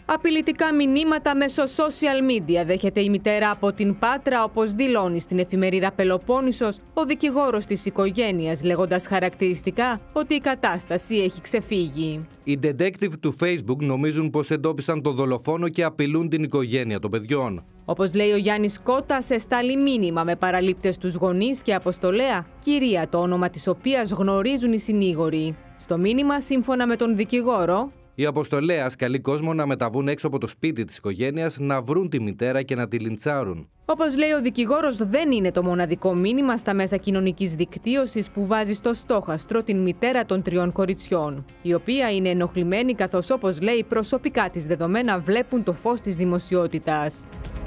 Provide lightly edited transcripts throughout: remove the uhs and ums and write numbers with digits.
Απειλητικά μηνύματα μέσω social media δέχεται η μητέρα από την Πάτρα, όπως δηλώνει στην εφημερίδα Πελοπόννησος ο δικηγόρος της οικογένειας, λέγοντας χαρακτηριστικά ότι η κατάσταση έχει ξεφύγει. Οι detective του Facebook νομίζουν πως εντόπισαν το δολοφόνο και απειλούν την οικογένεια των παιδιών. Όπως λέει ο Γιάννης Κώτας, εστάλει μήνυμα με παραλήπτες τους γονείς και αποστολέα, κυρία το όνομα της οποίας γνωρίζουν οι συνήγοροι. Στο μήνυμα, σύμφωνα με τον δικηγόρο, η αποστολέας καλεί κόσμο να μεταβούν έξω από το σπίτι της οικογένειας, να βρουν τη μητέρα και να τη λιντσάρουν. Όπως λέει ο δικηγόρος, δεν είναι το μοναδικό μήνυμα στα μέσα κοινωνικής δικτύωσης που βάζει στο στόχαστρο την μητέρα των 3 κοριτσιών, η οποία είναι ενοχλημένη καθώς, όπως λέει, προσωπικά της δεδομένα βλέπουν το φως της δημοσιότητας.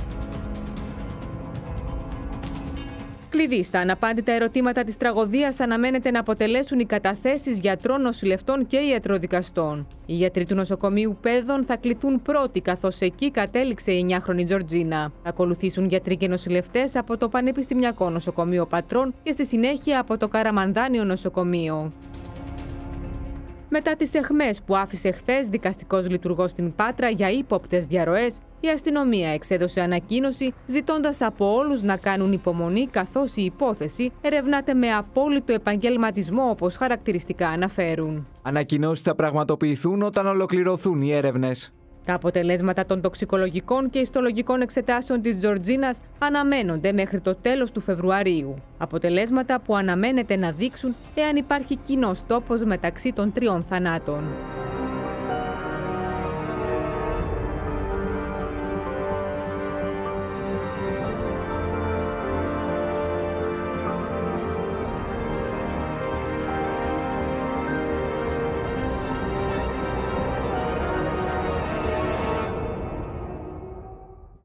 Κλειδί στα αναπάντητα ερωτήματα της τραγωδίας αναμένεται να αποτελέσουν οι καταθέσεις γιατρών, νοσηλευτών και ιατροδικαστών. Οι γιατροί του νοσοκομείου Πέδων θα κληθούν πρώτοι, καθώς εκεί κατέληξε η 9χρονη Τζορτζίνα. Θα ακολουθήσουν γιατροί και νοσηλευτές από το Πανεπιστημιακό Νοσοκομείο Πατρών και στη συνέχεια από το Καραμανδάνιο Νοσοκομείο. Μετά τις αιχμές που άφησε χθες δικαστικός λειτουργός στην Πάτρα για ύποπτες διαρροές, η αστυνομία εξέδωσε ανακοίνωση ζητώντας από όλους να κάνουν υπομονή, καθώς η υπόθεση ερευνάται με απόλυτο επαγγελματισμό, όπως χαρακτηριστικά αναφέρουν. Ανακοινώσεις θα πραγματοποιηθούν όταν ολοκληρωθούν οι έρευνες. Τα αποτελέσματα των τοξικολογικών και ιστολογικών εξετάσεων της Τζορτζίνας αναμένονται μέχρι το τέλος του Φεβρουαρίου. Αποτελέσματα που αναμένεται να δείξουν εάν υπάρχει κοινός τόπος μεταξύ των 3 θανάτων.